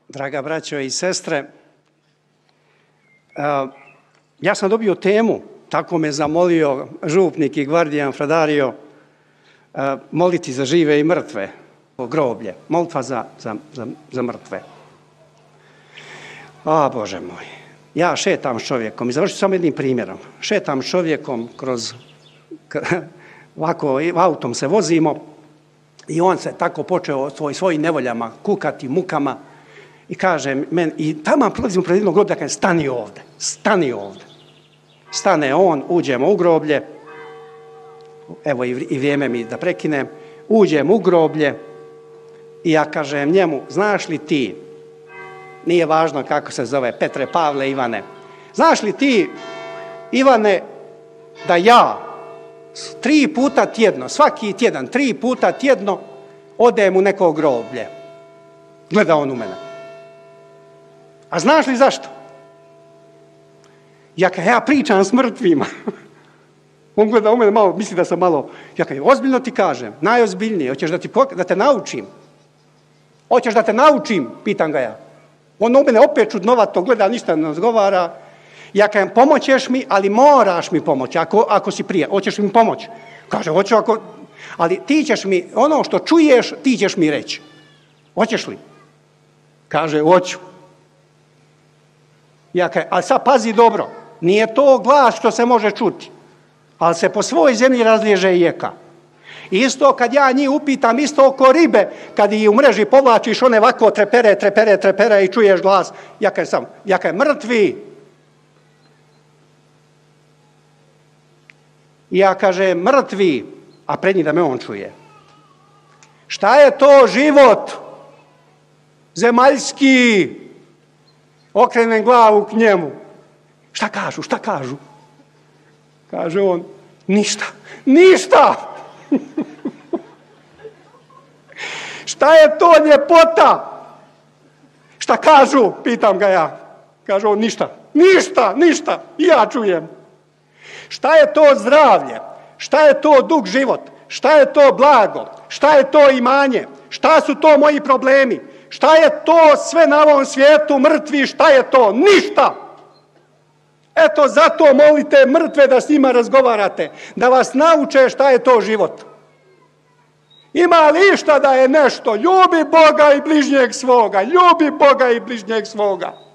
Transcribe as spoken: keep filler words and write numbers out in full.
Draga braćo i sestre, ja sam dobio temu, tako me zamolio župnik i gvardijan Fradario, moliti za žive i mrtve, groblje, molitva za, za, za, za mrtve. A, Bože moj, ja šetam s čovjekom i završim samo jednim primjerom. Šetam s čovjekom kroz, ovako, autom se vozimo i on se tako počeo svoj, svojim nevoljama kukati, mukama i kaže meni, i tamo prolazimo pred jednog groblja, kaže, stani ovdje, stani ovdje. Stane on, uđemo u groblje, evo i, i vrijeme mi da prekinem, uđem u groblje i ja kažem njemu, znaš li ti, nije važno kako se zove, Petre, Pavle, Ivane, znaš li ti, Ivane, da ja tri puta tjedno, svaki tjedan, tri puta tjedno odem u neko groblje. Gleda on u mene. A znaš li zašto? Ja kad ja pričam s mrtvima, on gleda u mene malo, misli da sam malo, ja kad ozbiljno ti kažem, najozbiljnije, hoćeš da, ti, da te naučim? Hoćeš da te naučim? Pitam ga ja. On u mene opet čudnovato gleda, ništa ne odgovara. Ja kažem, pomoćeš mi, ali moraš mi pomoći, ako, ako si prije, hoćeš mi pomoći? Kaže, hoću ako, ali ti ćeš mi, ono što čuješ, ti ćeš mi reći. Hoćeš li? Kaže, hoću. Ja kažem, ali sad pazi dobro, nije to glas što se može čuti, ali se po svoj zemlji razliježe i jeka. Isto kad ja njih upitam, isto oko ribe, kad ih u mreži povlačiš, one ovako trepere, trepere, trepere i čuješ glas, ja kažem sam, ja kažem, mrtvi. I ja kažem, mrtvi, a pred njih da me on čuje. Šta je to život? Zemaljski. Okrenem glavu k njemu. Šta kažu, šta kažu? Kaže on, ništa, ništa. Šta je to ljepota? Šta kažu? Pitam ga ja. Kaže on, ništa, ništa, ništa. I ja čujem. Šta je to zdravlje? Šta je to dug život? Šta je to blago? Šta je to imanje? Šta su to moji problemi? Šta je to sve na ovom svijetu, mrtvi, šta je to? Ništa! Eto, zato molite mrtve da s njima razgovarate, da vas nauče šta je to život. Ima li išta da je nešto? Ljubi Boga i bližnjeg svoga, ljubi Boga i bližnjeg svoga.